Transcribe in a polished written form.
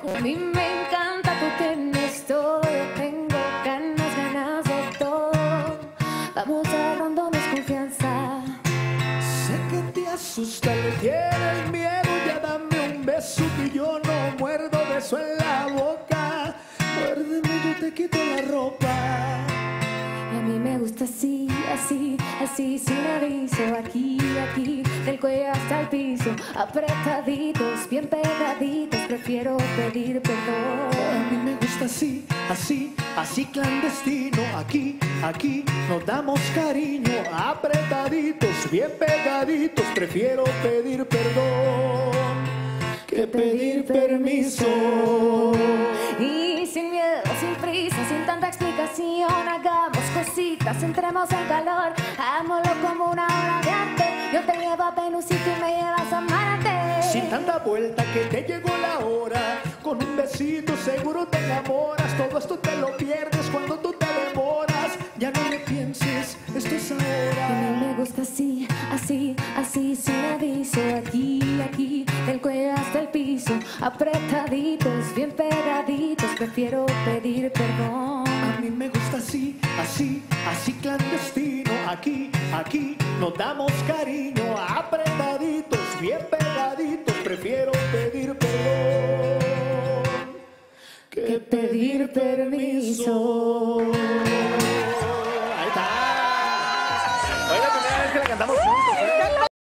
A mí me encanta, tú tienes todo, yo tengo ganas de todo. Vamos agarrándonos confianza. Sé que te asusta, le tienes miedo, ya dame un beso que yo no muerdo beso en la boca. Muérdeme, yo te quito la ropa. Y a mí me gusta así, así, así, sin aviso. Aquí, aquí, del cuello hasta el piso. Apretaditos, bien pegaditos. Prefiero pedir perdón. A mí me gusta así, así, así clandestino. Aquí, aquí, nos damos cariño. Apretaditos, bien pegaditos. Prefiero pedir perdón que pedir permiso. Y sin miedo, sin prisa, sin tanta explicación, hagamos cositas, entremos en calor, hagámoslo como una obra de arte. Yo te llevo a Venus y tú me llevas a Marte. Sin tanta vuelta que te llegó la hora, con un besito seguro te enamoras. Todo esto te lo pierdes cuando tú te demoras. Ya no le pienses, esto es Y a mí ahora. me gusta así, así, así, sin aviso. Aquí, aquí, del cuello hasta el piso. Apretaditos, bien pegaditos. Prefiero pedir perdón. A mí me gusta así, así, así clandestino. Aquí, aquí, nos damos cariño. Apretaditos, bien pegaditos. Prefiero pedir perdón que pedir permiso.